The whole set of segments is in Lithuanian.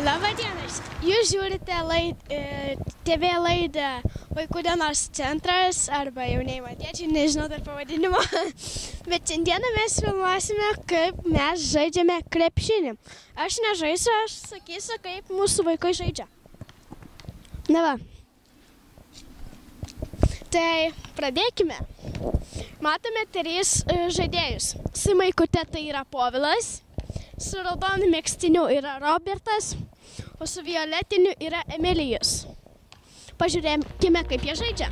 Labą dieną. Jūs žiūrite TV laidą Vaikų dienos centras arba jaunėjimo tėčiai, nežinau dar pavadinimo. Bet šiandieną mes filmuosime, kaip mes žaidžiame krepšinį. Aš nežaisiu, aš sakysiu, kaip mūsų vaikai žaidžia. Na va. Tai pradėkime. Matome 3 žaidėjus. Su maikute tai yra Povilas, su raudonu megztiniu yra Robertas, o su violetiniu yra Emilijus. Pažiūrėkime, kaip jie žaidžia.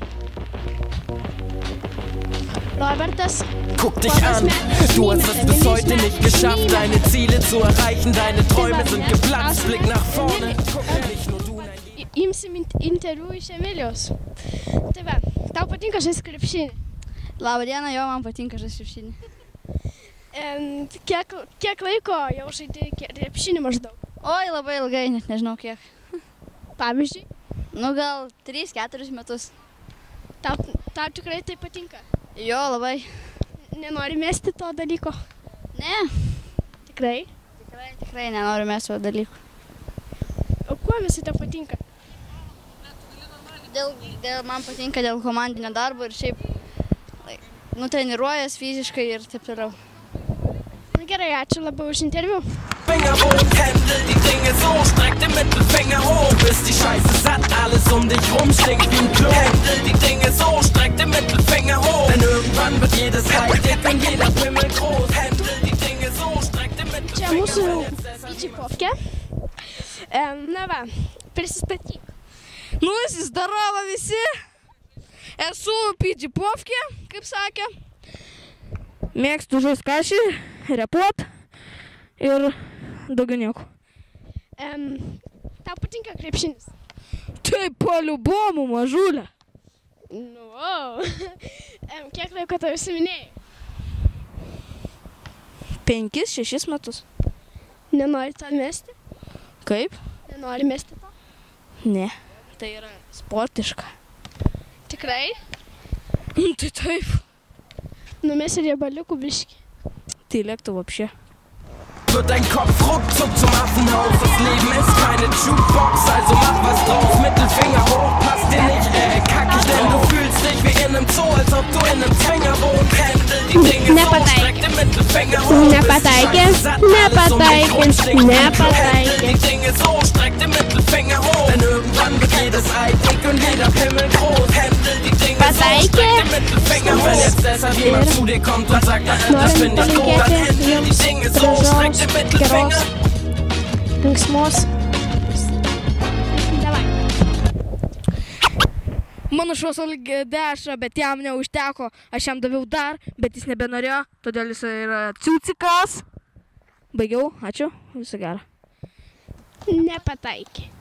Robertas. Guck dich an, du hast es bis heute nicht geschafft, deine Ziele zu erreichen, deine Träume sind geplatzt, Blick nach vorne. Imsim interviu iš Emilijos. Tai va, tau patinka žaisti krepšinį? Labą dieną, jo, man patinka žaisti krepšinį. Kiek laiko jau žaidži krepšinį maždaug? Oi, labai ilgai, net nežinau kiek. Pavyzdžiui? Nu, gal 3-4 metus. Tau tikrai tai patinka? Jo, labai. Nenori mesti to dalyko? Ne. Tikrai? Tikrai nenoriu mesti to dalyko. O kuo visi tau patinka? Man patinka dėl komandinio darbo ir šiaip treniruojas fiziškai ir taip toliau. Na gerai, ačiū labai už interviu. Finger hoch, händel die Dinge so, streck den Mittelfinger hoch, bis die Scheiße satt, alles dich rum stinkt wie ein Klo. Händel die Dinge so, streck den Mittelfinger hoch, denn irgendwann wird jedes Teil dick und jeder Pimmel groß. Händel die Dinge so, streck den Mittelfinger hoch. Čia mūsų pidžipovkė. Na va, prisistatyk. Nu, здорово visi. Esu pidžipovkė, kaip sakė. Mėgstu žaisti kašį, repuot ir daugiau nieko. Tau patinka krepšinis? Taip, po-liubomu, mažulė. Nu, kiek laiko tau užsiminėjai? 5-6 metus. Nenori to mesti? Kaip? Nenori mesti to? Ne, tai yra sportiška. Tikrai? Tai taip. Numesi riebaliukų biškį. Tai lėktų вообще. Wird dein Kopf ruckzuck zum Affenhaus. Das Leben ist keine Jukebox, also mach was draus. Mittelfinger hoch, passt dir nicht, kackig, denn du fühlst dich wie in einem Zoo, als ob du in einem Zwinger wohnst. Händel die Dinge so, streck den Mittelfinger hoch. Nepataikė, Händel die Dinge so, streck den Mittelfinger hoch. Denn irgendwann wird jedes Ei dick und jeder Pimmel groß. Händel die Dinge so, streck den Mittelfinger hoch. Wenn jetzt deshalb jemand zu dir kommt und sagt, das find ich gut, dann händel die Dinge so, streck den Mittelfinger. Linksmos. Davai. Mano šuos valgė 10, bet jam neužteko. Aš jam daviau dar, bet jis nebenorėjo, todėl jis yra ciucikas. Baigiau, ačiū, viso gero. Nepataikė.